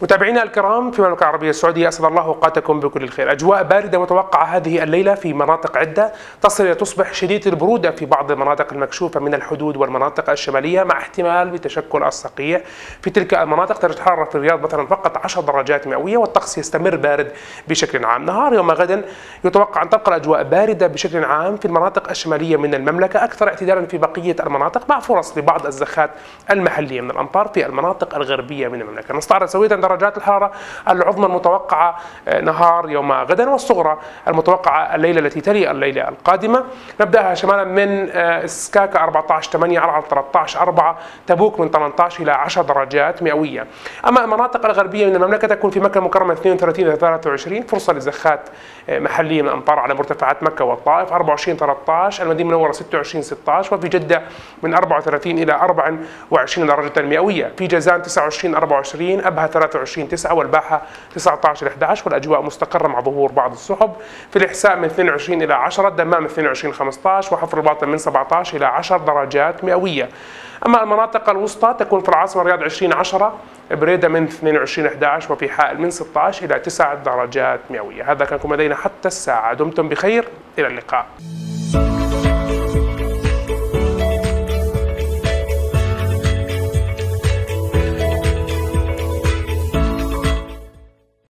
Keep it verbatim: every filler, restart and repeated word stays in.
متابعينا الكرام في المملكة العربية السعودية، أسعد الله أوقاتكم بكل الخير. أجواء باردة متوقعة هذه الليلة في مناطق عدة، تصل إلى تصبح شديدة البرودة في بعض المناطق المكشوفة من الحدود والمناطق الشمالية، مع احتمال بتشكل الصقيع في تلك المناطق. درجة الحرارة في الرياض مثلا فقط عشر درجات مئوية، والطقس يستمر بارد بشكل عام. نهار يوم غدا يتوقع أن تبقى الأجواء باردة بشكل عام في المناطق الشمالية من المملكة، أكثر اعتدالا في بقية المناطق، مع فرص لبعض الزخات المحلية من الأمطار في المناطق الغربية من المملكة. نستعرض سوية درجات الحرارة العظمى المتوقعة نهار يوم غدا، والصغرى المتوقعة الليلة التي تلي الليلة القادمة. نبدأها شمالا من سكاكا أربعة عشر ثمانية، عرعر ثلاثة عشر أربعة، تبوك من ثمانية عشر إلى عشر درجات مئوية. أما المناطق الغربية من المملكة تكون في مكة المكرمة اثنين وثلاثين إلى ثلاثة وعشرين، فرصة لزخات محلية من الأمطار على مرتفعات مكة والطائف أربعة وعشرين ثلاثة عشر، المدينة المنورة ستة وعشرين ستة عشر، وفي جدة من أربعة وثلاثين إلى أربعة وعشرين درجة مئوية. في جازان تسعة وعشرين أربعة وعشرين، أبها ثلاثة وعشرين تسعة، والباحة تسعة عشر إحدى عشر، والأجواء مستقرة مع ظهور بعض السحب. في الإحساء من اثنين وعشرين إلى عشرة، الدمام اثنين وعشرين خمسة عشر، وحفر الباطن من سبعة عشر إلى عشر درجات مئوية. أما المناطق الوسطى تكون في العاصمة الرياض عشرين عشرة، بريدة من اثنين وعشرين إحدى عشر، وفي حائل من ستة عشر إلى تسع درجات مئوية. هذا كان لدينا حتى الساعة. دمتم بخير، إلى اللقاء.